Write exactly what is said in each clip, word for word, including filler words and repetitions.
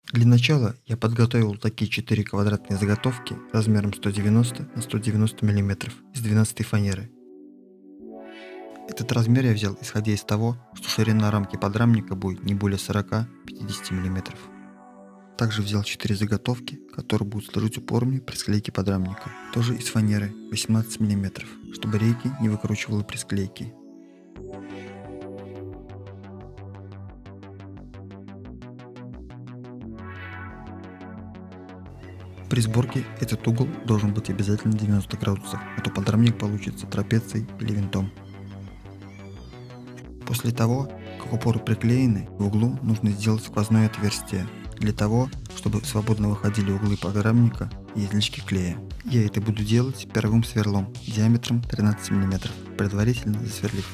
Для начала я подготовил такие четыре квадратные заготовки размером сто девяносто на сто девяносто миллиметров из двенадцатой фанеры. Этот размер я взял исходя из того, что ширина рамки подрамника будет не более сорока-пятидесяти миллиметров. Также взял четыре заготовки, которые будут служить упорами при склейке подрамника, тоже из фанеры восемнадцать миллиметров, чтобы рейки не выкручивало при склейке. При сборке этот угол должен быть обязательно девяносто градусов, а то подрамник получится трапецией или винтом. После того, как упоры приклеены, в углу нужно сделать сквозное отверстие, для того, чтобы свободно выходили углы подрамника и излишки клея. Я это буду делать первым сверлом диаметром тринадцать миллиметров, предварительно засверлив.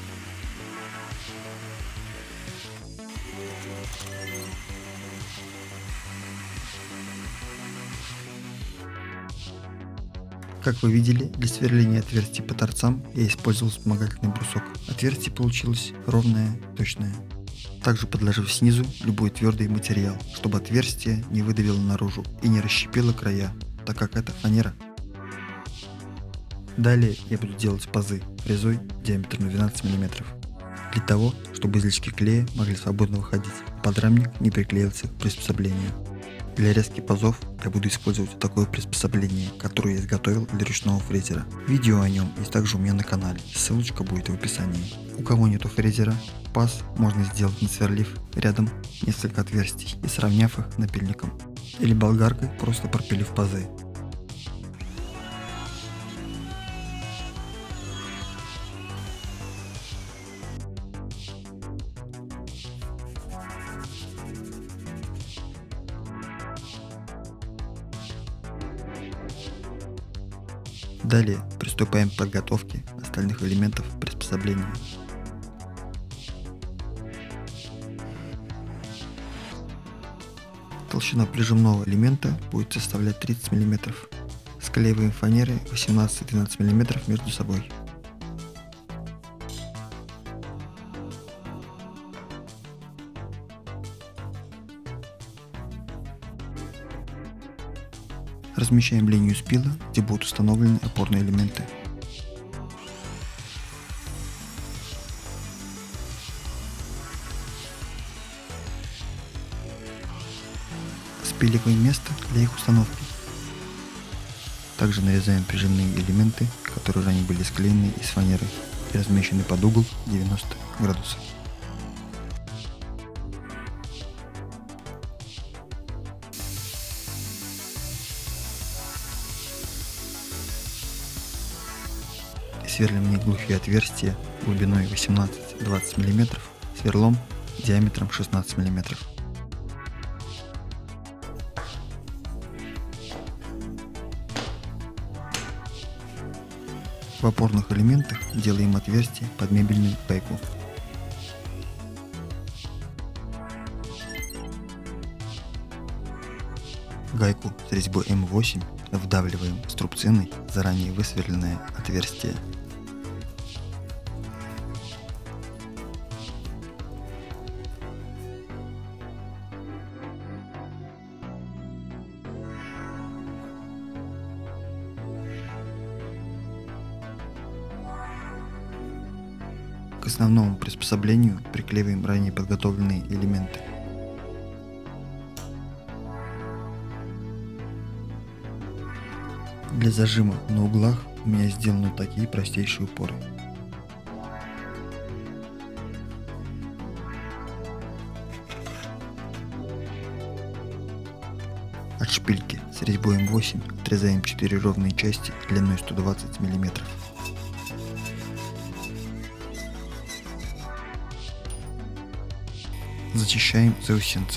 Как вы видели, для сверления отверстий по торцам я использовал вспомогательный брусок. Отверстие получилось ровное, точное. Также подложив снизу любой твердый материал, чтобы отверстие не выдавило наружу и не расщепило края, так как это фанера. Далее я буду делать пазы фрезой диаметром двенадцать миллиметров. Для того, чтобы излишки клея могли свободно выходить, подрамник не приклеился к приспособлению. Для резки пазов я буду использовать такое приспособление, которое я изготовил для ручного фрезера. Видео о нем есть также у меня на канале, ссылочка будет в описании. У кого нету фрезера, паз можно сделать, насверлив рядом несколько отверстий и сравняв их напильником. Или болгаркой, просто пропилив пазы. Далее приступаем к подготовке остальных элементов приспособления. Толщина прижимного элемента будет составлять тридцать миллиметров. Склеиваем фанеры восемнадцать-двенадцать миллиметров между собой. Размещаем линию спила, где будут установлены опорные элементы. Спиливаем место для их установки. Также нарезаем прижимные элементы, которые ранее были склеены из фанеры и размещены под угол девяносто градусов. Сверлим в них глухие отверстия глубиной восемнадцать-двадцать миллиметров сверлом диаметром шестнадцать миллиметров. В опорных элементах делаем отверстие под мебельную гайку. Гайку с резьбой эм восемь вдавливаем струбциной заранее высверленное отверстие. К основному приспособлению приклеиваем ранее подготовленные элементы. Для зажима на углах у меня сделаны такие простейшие упоры. От шпильки с резьбой эм восемь отрезаем четыре ровные части длиной сто двадцать миллиметров. Зачищаем заусенцы.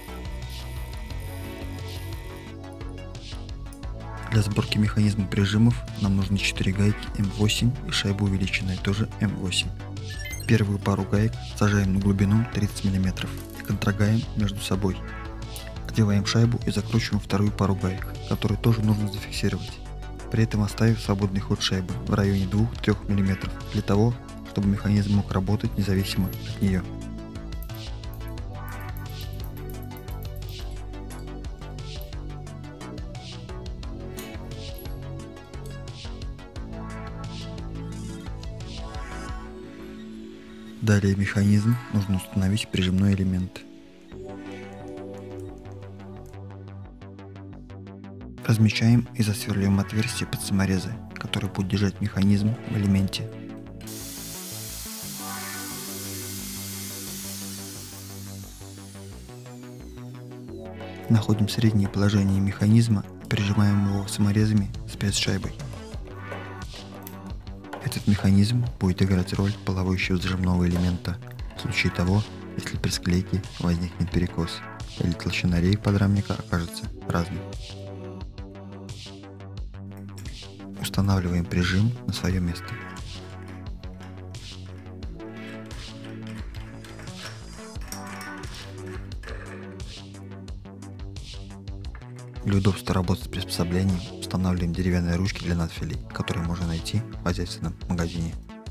Для сборки механизма прижимов нам нужны четыре гайки эм восемь и шайба увеличенная тоже эм восемь. Первую пару гаек сажаем на глубину тридцать миллиметров и контрагаем между собой. Одеваем шайбу и закручиваем вторую пару гаек, которую тоже нужно зафиксировать. При этом оставив свободный ход шайбы в районе двух-трёх миллиметров для того, чтобы механизм мог работать независимо от нее. Далее в механизм нужно установить прижимной элемент. Размечаем и засверливаем отверстие под саморезы, который будет держать механизм в элементе. Находим среднее положение механизма и прижимаем его саморезами с пресс-шайбой. Этот механизм будет играть роль плавающего зажимного элемента в случае того, если при склейке возникнет перекос или толщина рейк подрамника окажется разной. Устанавливаем прижим на свое место. Для удобства работы с приспособлением устанавливаем деревянные ручки для надфилей, которые можно найти в хозяйственном магазине.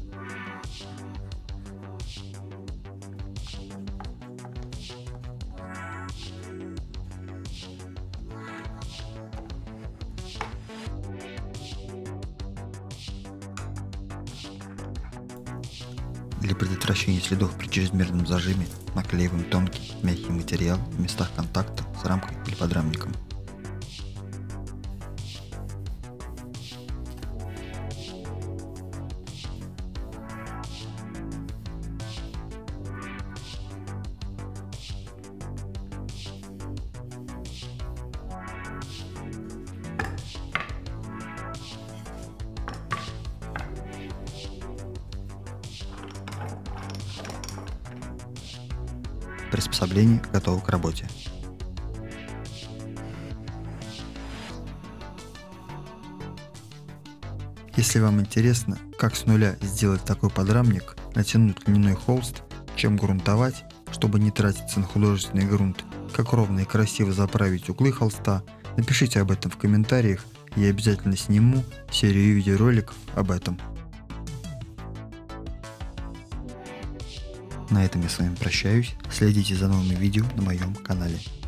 Для предотвращения следов при чрезмерном зажиме наклеиваем тонкий мягкий материал в местах контакта с рамкой или подрамником. Приспособление готово к работе. Если вам интересно, как с нуля сделать такой подрамник, натянуть льняной холст, чем грунтовать, чтобы не тратиться на художественный грунт, как ровно и красиво заправить углы холста, напишите об этом в комментариях, и я обязательно сниму серию видеороликов об этом. На этом я с вами прощаюсь. Следите за новыми видео на моем канале.